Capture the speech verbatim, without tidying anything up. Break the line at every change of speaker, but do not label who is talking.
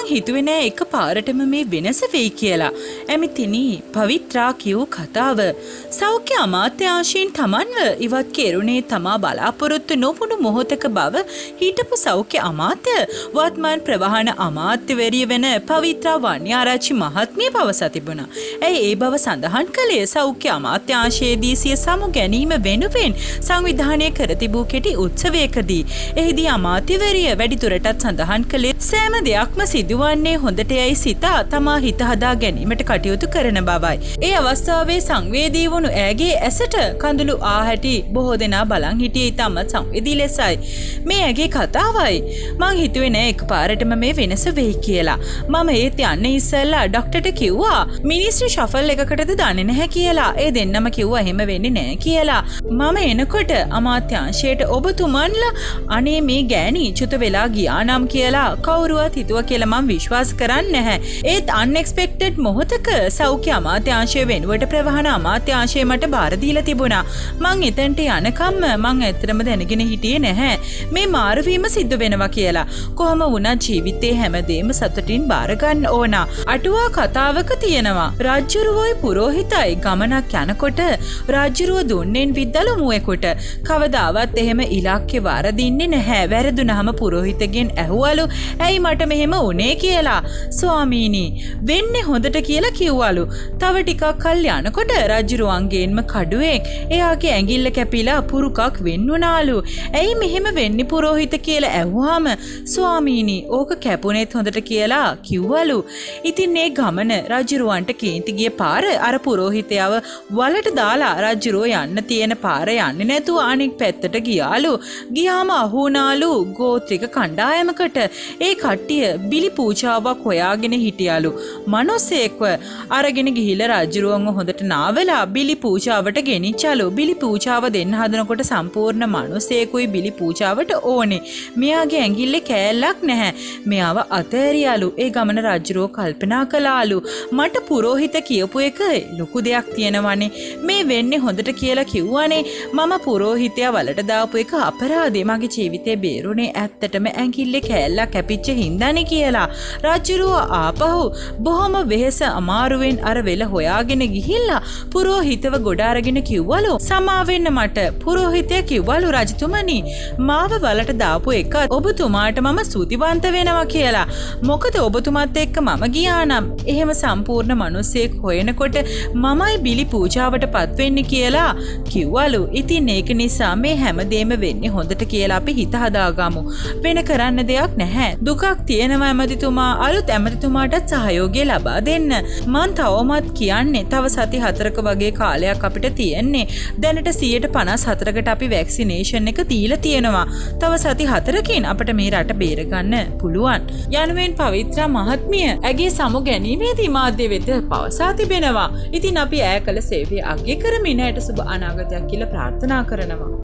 හිතුවේ නෑ එක පාරටම මේ වෙනස වෙයි කියලා. ඇමිතිනි පවිත්‍රා කියූ කතාව සෞඛ්‍ය අමාත්‍යාංශයෙන් තමන්ව ඉවත් කෙරුණේ තමා බලාපොරොත්තු නොවුණු මොහොතක බව හිටපු සෞඛ්‍ය අමාත්‍ය වත්මන් ප්‍රවාහන අමාත්‍යවරිය වෙන පවිත්‍රා වන්‍යාරච්චි මහත්මිය පවසා තිබුණා. ඇයි ඒ බව සඳහන් කළේ සෞඛ්‍ය අමාත්‍යාංශයේදී සිය සමු ගැනීම වෙනුවෙන් සංවිධානය කර තිබූ කෙටි උත්සවයකදී. එහිදී අමාත්‍යවරිය වැඩිදුරටත් සඳහන් කළේ සෑම දෙයක්ම සිදුවන්නේ හොඳට යයි සිතා තමා හිත හදා ගැනීමට කටයුතු කරන බවයි. ඒ අවස්ථාවේ සංවේදී වුණු ඇගේ ඇසට කඳුළු ආ හැටි බොහෝ දෙනා බලන් හිටියේ ඉතාමත් සංවේදී ලෙසයි. මේ ඇගේ කතාවයි. මං හිතුවේ නෑ එකපාරටම මේ වෙනස වෙයි කියලා. මම ඒත් යන්නේ ඉස්සෙල්ලා ඩොක්ටර්ට කිව්වා මිනිස්ට්‍රි ෂෆල් එකකටද දන්නේ නැහැ කියලා. ඒ දෙන්නම කිව්වා එහෙම වෙන්නේ නෑ කියලා. මම එනකොට අමාත්‍යාංශයට ඔබතුමන්ලා අනේ මේ ගෑණි චුත වෙලා ගියා නම් කියලා කවුරුවත් හිතුවා කියලා මම විශ්වාස කරන්නේ නැහැ. ඒත් අන්එක්ස්පෙක්ටඩ් මොහොතක සෞඛ්‍ය අමාත්‍යාංශය වෙනුවට ප්‍රවාහන අමාත්‍යාංශය මට බාර දීලා තිබුණා. මං එතනට යනකම් මං ඇත්තටම දැනගෙන හිටියේ නැහැ මේ මාරුවීම සිද්ධ වෙනවා කියලා. කොහොම වුණත් ජීවිතේ හැමදේම සතුටින් බාර ගන්න ඕන. අටුවා කතාවක තියෙනවා රාජ්‍යරුවයි පුරෝහිතයි ගමනක් යනකොට රාජ්‍යරුව දුන්නෙන් විද්දලු මුවෙකුට. කවදාවත් එහෙම ඉලක්කේ වරදින්නේ නැහැ. වැරදුනහම පුරෝහිතගෙන් ඇහුවලු ඇයි මට මෙහෙම වුනේ කියලා. ස්වාමීනි වෙන්නේ හොඳට කියලා කිව්වලු. තව ටිකක් කල් යනකොට රජුරුවන්ගේන්ම කඩුවෙක් එයාගේ ඇඟිල්ල කැපිලා පුරුකක් වෙන්නුනාලු. ඇයි මෙහෙම වෙන්නේ පුරෝහිත කියලා ඇහුවාම ස්වාමීනි ඕක කැපුණේත් හොඳට කියලා කිව්වලු. ඉතින් මේ ගමන රජුරුවන්ට කේන්ති ගිය පාර අර පුරෝහිතයව වලට දාලා රජුරුව යන්න තියෙන පාර යන්නේ නැතුව අනෙක් පැත්තට ගියාලු. ගියාම අහුණාලු ගෝත්‍රික කණ්ඩායමකට. ඒ කට්ටිය බිලි පූජාවක් හොයාගෙන හිටියාලු. මනෝසෙක්ව අරගෙන ගිහිල්ලා රජුරුවන්ව හොඳට නාවලා බිලි පූජාවට ගෙනිච්චලු. බිලි පූජාව දෙන්න හදනකොට සම්පූර්ණ මනෝසෙකුයි බිලි පූජාවට ඕනේ. මෙයාගේ ඇඟිල්ලේ කෑල්ලක් නැහැ. මෙයාව අතෑරියාලු. ඒ ගමන රජුරුව කල්පනා කළාලු මට පුරෝහිත කියපු එක ලොකු දෙයක් තියෙනවනේ. මේ වෙන්නේ හොඳට කියලා කිව්වනේ. මම පුරෝහිතයා වලට දාපු එක අපරාධේ. මගේ ජීවිතේ බේරුනේ ඇත්තටම ඇඟිල්ලේ කෑල්ලක් කැපිච්ච හින්දානේ කියලා. රජුරුව ආපහු බොහොම වෙහෙස අමාරුවෙන් අර වෙල හොයාගෙන ගිහිල්ලා පුරෝහිතව ගොඩ අරගෙන කිව්වලු සමාවෙන්න මට. පුරෝහිතයා කිව්වලු රජතුමනි මාව වලට දාපු එක ඔබතුමාට මම ස්තුතිවන්ත වෙනවා කියලා. මොකද ඔබතුමත් එක්ක මම ගියා නම් එහෙම සම්පූර්ණ මිනිසෙක් හොයනකොට මමයි බිලි පූජාවට පත් වෙන්නේ කියලා කිව්වලු. ඉතින් ඒක නිසා මේ හැමදේම වෙන්නේ හොඳට කියලා අපි හිත හදාගමු. වෙන කරන්න දෙයක් නැහැ. දුකක් තියෙනවා ඇමතිතුමා. අලුත් ඇමතිතුමාටත් සහයෝගය ලබා දෙන්න. මං තවමත් කියන්නේ තව සති හතරක වගේ කාලයක් අපිට තියෙන්නේ. දැනට සියයට පනස් හතරකට අපි වැක්සිනේෂන් එක දීලා තියෙනවා. තව සති හතරකින් අපිට මේ රට බේරගන්න පුළුවන්. යනුවෙන් පවිත්‍රා මහත්මිය ඇගේ සමු ගැනීමේදී මාධ්‍ය වෙත පවසා තිබෙනවා. ඉතින් අපි ඈ කළ සේවය අගය කරමින් ඇයට සුබ අනාගතයක් කියලා ප්‍රාර්ථනා කරනවා.